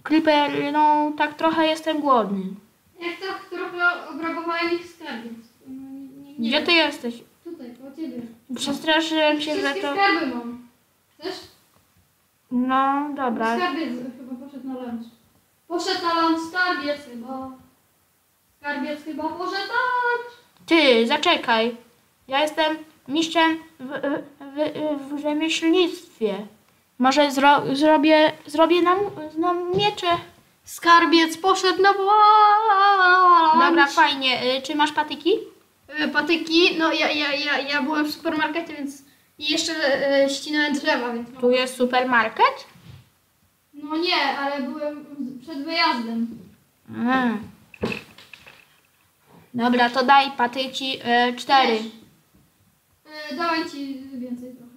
Creeper, no tak trochę jestem głodny. Jak to trochę obrabowałem ich skarbiec. Nie Gdzie wiem. ty jesteś? Tutaj, koło ciebie. Przestraszyłem się, że Wszystkie to... skarby mam. Chcesz? No, dobra. Skarbiec chyba poszedł na lunch. Poszedł na lunch skarbiec chyba. Skarbiec chyba poszedł na lunch. Ty, zaczekaj. Ja jestem mistrzem w rzemieślnictwie. Może zrobię nam miecze. Skarbiec poszedł na lunch. Dobra, fajnie. Czy masz patyki? Patyki, no ja byłem w supermarkecie, więc i jeszcze ścinałem drzewa, więc... Tu jest supermarket? No nie, ale byłem przed wyjazdem. Dobra, to daj patyki 4. Dałem ci więcej trochę.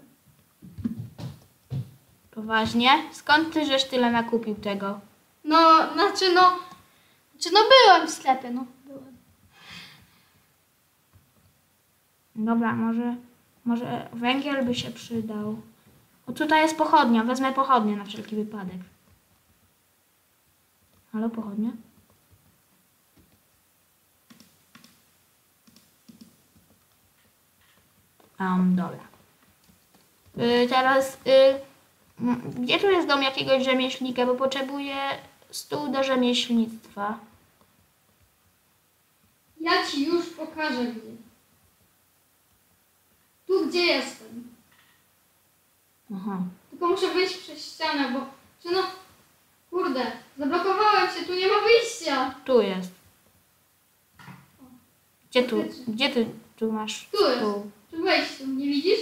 Poważnie? Skąd ty żeś tyle nakupił tego? No byłem w sklepie, no. Byłem. Dobra, może węgiel by się przydał. O, tutaj jest pochodnia. Wezmę pochodnię na wszelki wypadek. Halo, pochodnia? Dobra. Teraz, gdzie tu jest dom jakiegoś rzemieślnika, bo potrzebuję stół do rzemieślnictwa. Ja ci już pokażę gdzie. Tu gdzie jestem. Aha. Tylko muszę wyjść przez ścianę, bo... no... Kurde, zablokowałem się, tu nie ma wyjścia. Tu jest. Gdzie tu? Faktycznie. Gdzie ty tu masz Tu jest. stół? Tu wejściu, nie widzisz?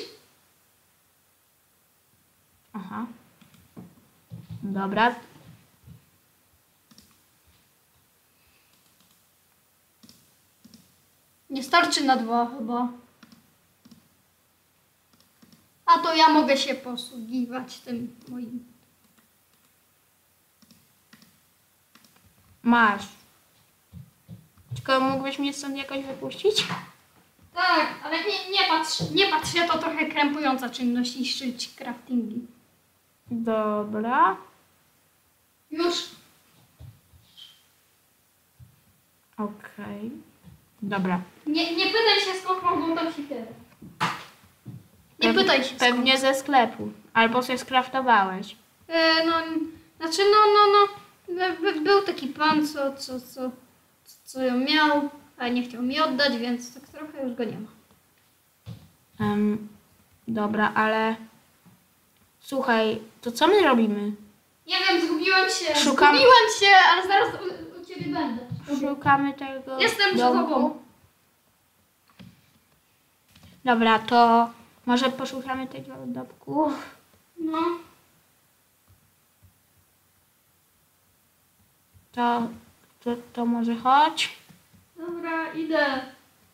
Aha. Dobra. Nie starczy na 2 chyba. A to ja mogę się posługiwać tym moim. Masz. Tylko mógłbyś mnie stąd jakoś wypuścić? Tak, ale nie patrz, ja to trochę krępująca czynność niszczyć craftingi. Dobra. Już. Okej. Dobra. Nie pytaj się skąd mam tą siekierę. Nie pytaj się skąd. Pewnie ze sklepu. Albo się skraftowałeś. No, znaczy był taki pan, co ją miał, ale nie chciał mi oddać, więc tak trochę już go nie ma. Dobra, ale... Słuchaj, to co my robimy? Nie wiem, zgubiłem się. Szukam- Zgubiłem się, ale zaraz u ciebie będę. Szukamy tego Jestem przed domku. tobą. Dobra, to może poszukamy tego domku. No. To może chodź. Dobra, idę.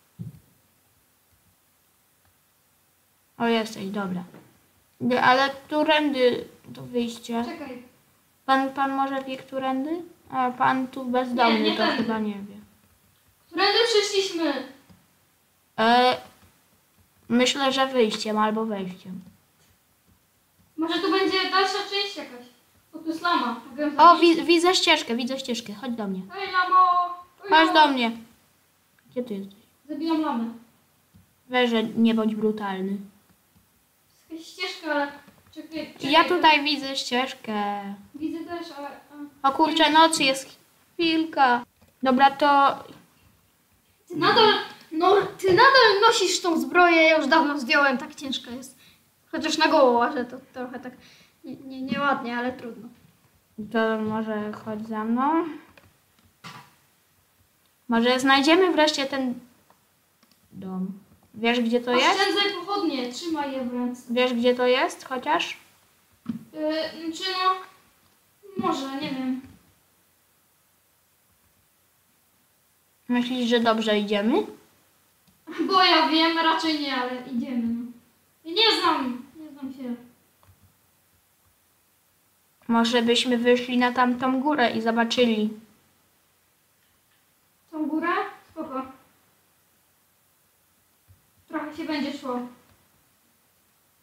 O, jesteś, dobra. Ale którędy do wyjścia? Czekaj. Pan może wie, którędy? A pan tu bezdomny, Nie to tędy. chyba nie wie. Którędy przyszliśmy? Myślę, że wyjściem albo wejściem. Może tu będzie dalsza część jakaś. O, tu jest lama. Mogę O, zabić? widzę ścieżkę. Chodź do mnie. Hej, lamo! Oj, Chodź lamo. do mnie. Gdzie ty jesteś? Zabijam lamę. Weź, że nie bądź brutalny. Jest jakaś ścieżka, ale... Czekaj. Ja tutaj widzę ścieżkę. Widzę też, ale... O kurczę, nocy jest chwilka. Dobra, to... Ty nadal nosisz tą zbroję, ja już dawno zdjąłem, tak ciężka jest. Chociaż na goło łażę, to trochę tak nieładnie, ale trudno. To może chodź za mną. Może znajdziemy wreszcie ten dom. Wiesz, gdzie to jest? Oszczędzaj pochodnie, trzymaj je w ręce. Wiesz, gdzie to jest chociaż? Czy no... Może, nie wiem. Myślisz, że dobrze idziemy? Bo ja wiem, raczej nie, ale idziemy. No. Ja nie znam się. Może byśmy wyszli na tamtą górę i zobaczyli. Tą górę? Spoko. Trochę się będzie szło.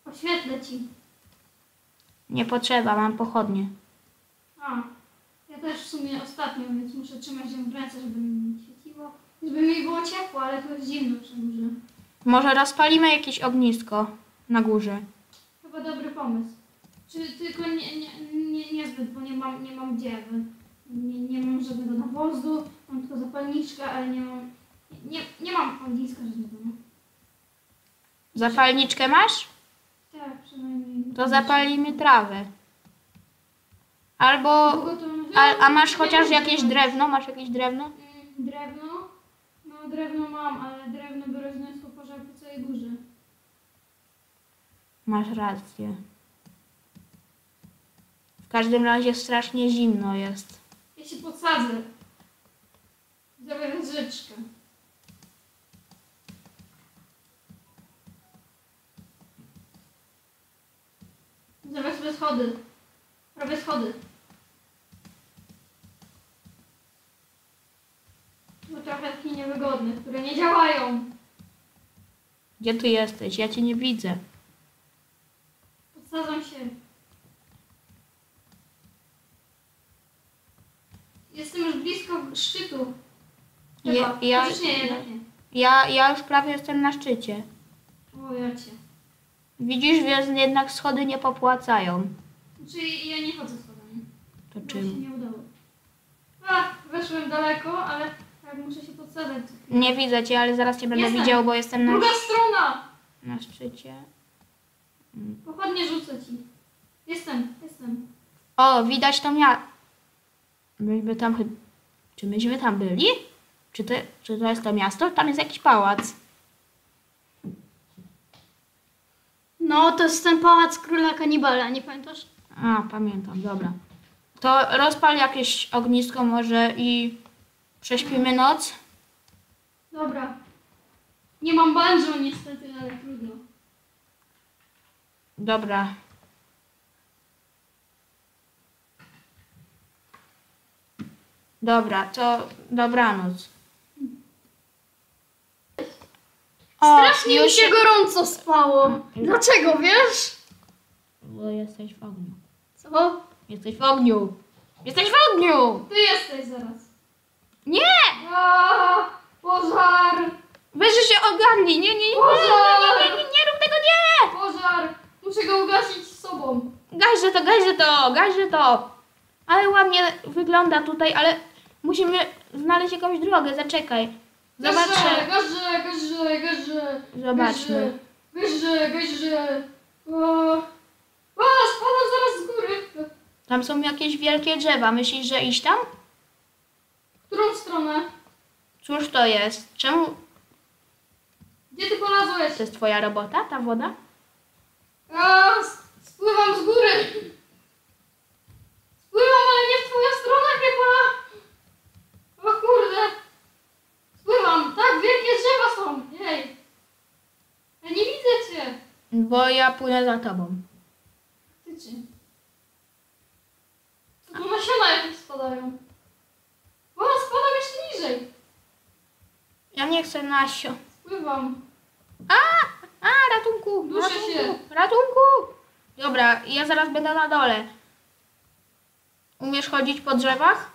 Oświetlę ci. Nie potrzeba, mam pochodnie. A, ja też sumie ostatnio, więc muszę trzymać ją w ręce, żeby mi nie świeciło. Żeby mi było ciepło, ale tu jest zimno przy górze. Może rozpalimy jakieś ognisko na górze. Chyba dobry pomysł. Tylko niezbyt, bo nie mam gdzie. Nie mam żadnego nawozu, mam tylko zapalniczkę, ale nie mam ogniska żadnego. No. Zapalniczkę masz? Tak, przynajmniej. To zapalimy trawę. Albo... Długo to A masz nie chociaż wiem, jakieś czy- drewno? Masz jakieś drewno? Drewno? No drewno mam, ale drewno by rozniosło pożar po całej górze. Masz rację. W każdym razie strasznie zimno jest. Ja się podsadzę. Zrobię wieżyczkę. Zrobię sobie schody. Robię schody. Bo trochę takie niewygodne, które nie działają. Gdzie ty jesteś? Ja cię nie widzę. Podsadzam się. Jestem już blisko szczytu. Chyba. Chociaż nie, jednak nie. Ja już prawie jestem na szczycie. O, ja cię. Widzisz, więc jednak schody nie popłacają. Czyli ja nie chodzę schodami. To Bo się czym? nie udało. A, weszłem daleko, ale tak muszę się podsadzać. Nie widzę cię, ale zaraz cię będę Jestem. widział, bo jestem Druga strona! na szczycie. Pochodnie rzucę ci. Jestem. O, widać to myśmy tam Czy myśmy tam byli? Czy to jest to miasto? Tam jest jakiś pałac. No, to jest ten pałac króla kanibala, nie pamiętasz? A, pamiętam, dobra. To rozpal jakieś ognisko może i prześpimy noc. Dobra. Nie mam banjo niestety, ale trudno. Dobra. Dobra, to dobranoc. O, Strasznie mi się gorąco spało. Dlaczego, wiesz? Bo jesteś w ogniu. Co? Jesteś w ogniu! Jesteś w ogniu! Ty jesteś zaraz. Nie! A, pożar! Weź, że się ogarnij! Nie rób tego, nie! Pożar! Muszę go ugasić z sobą. Gaźże to! Ale ładnie wygląda tutaj, ale musimy znaleźć jakąś drogę, zaczekaj. Zobaczę. Gaże. Zobaczmy. Gaże. O, spadam zaraz z góry. Tam są jakieś wielkie drzewa. Myślisz, że iść tam? W którą stronę? Cóż to jest? Czemu? Gdzie ty polazłeś? To jest twoja robota, ta woda? A, spływam z góry. Spływam, ale nie w twoją stronę chyba. O kurde. Spływam. Tak, wielkie drzewa są. Jej. Ja nie widzę cię. Bo ja płynę za tobą. Tyczy. To tu nasiona jakieś spadają. O, spadam jeszcze niżej. Ja nie chcę nasio. Spływam. Ratunku! Duszę się. Ratunku! Dobra, ja zaraz będę na dole. Umiesz chodzić po drzewach?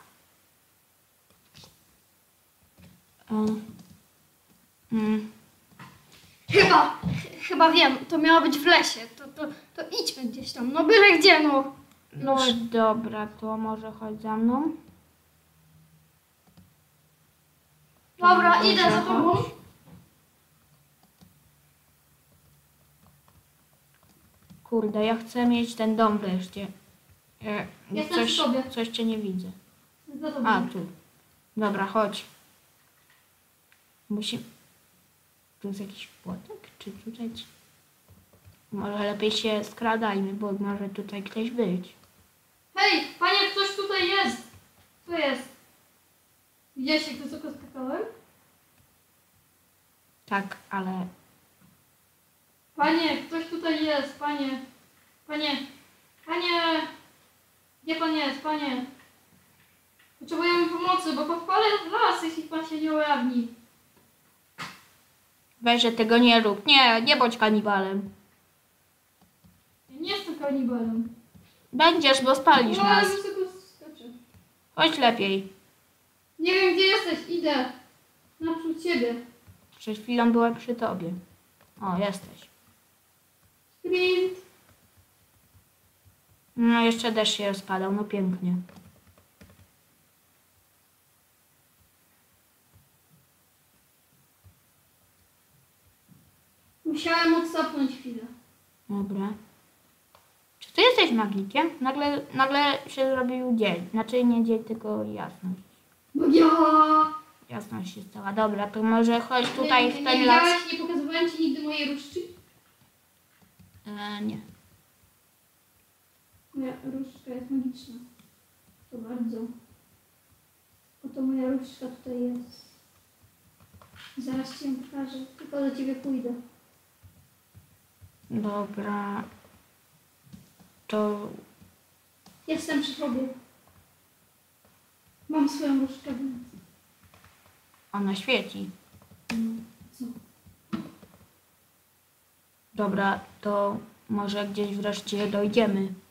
Chyba wiem. To miało być w lesie. To idźmy gdzieś tam. No byle gdzie, no. No dobra, to może chodź za mną. Dobra, Dobrze, idę za tobą. chodź. Kurde, ja chcę mieć ten dom wreszcie. Jestem przy tobie. Coś cię nie widzę. Za tobą. A, tu. Dobra, chodź. Tu jest jakiś płotek? Czy tutaj... Może lepiej się skradajmy, bo może tutaj ktoś być. Hej, panie, ktoś tutaj jest. Co jest? Widziałeś, jak wysoko skakałem? Tak, ale... Panie, ktoś tutaj jest, panie. Gdzie pan jest, panie? Potrzebujemy pomocy, bo podpalę las, jeśli pan się nie ujawni. Weź, że tego nie rób. Nie bądź kanibalem. Ja nie jestem kanibalem. Będziesz, bo spalisz No, ale nas. wysoko skaczę. Chodź lepiej. Nie wiem, gdzie jesteś. Idę. Naprzód ciebie. Przed chwilą byłem przy tobie. O, jesteś. Sprint. No, jeszcze deszcz się rozpadał. No pięknie. Musiałem odsapnąć chwilę. Dobra. Czy ty jesteś magikiem? Nagle się zrobił dzień. Znaczy nie dzień, tylko jasność. Bo ja... Jasność się stała. Dobra, to może chodź tutaj w nie ten las. widziałeś, nie pokazywałem ci nigdy mojej różdżki? Nie. Moja różdżka jest magiczna. To bardzo. Oto moja różdżka tutaj jest. Zaraz ci ją pokażę. Tylko do ciebie pójdę. Dobra. To Jestem przy tobie. Mam swoją różdżkę, więc... ona świeci. Co? Dobra, to może gdzieś wreszcie dojdziemy.